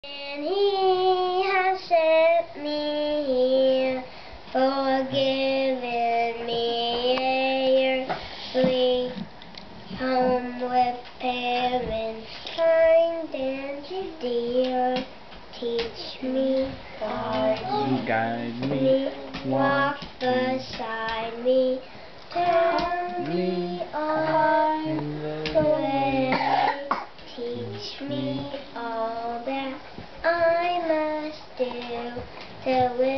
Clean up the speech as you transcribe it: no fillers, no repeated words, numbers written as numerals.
And He has sent me here, forgiven me a earthly home with parents kind and dear. Teach me, guide me, walk beside me, tell me on the way. Teach me all that I must do to live